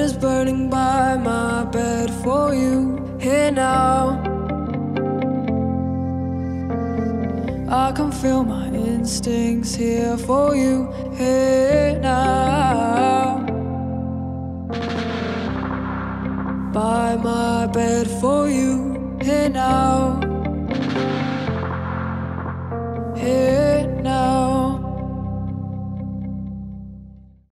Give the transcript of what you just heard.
is burning by my bed for you here now. I can feel my instincts here for you here now. By my bed for you here now.